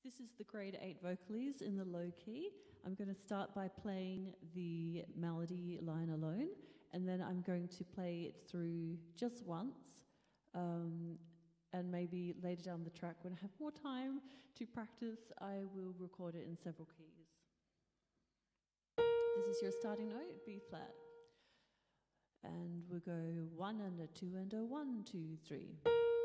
This is the grade 8 Vocalise in the low key. I'm going to start by playing the melody line alone, and then I'm going to play it through just once, and maybe later down the track when I have more time to practice, I will record it in several keys. This is your starting note, B flat. And we'll go 1 and a 2 and a 1, 2, 3.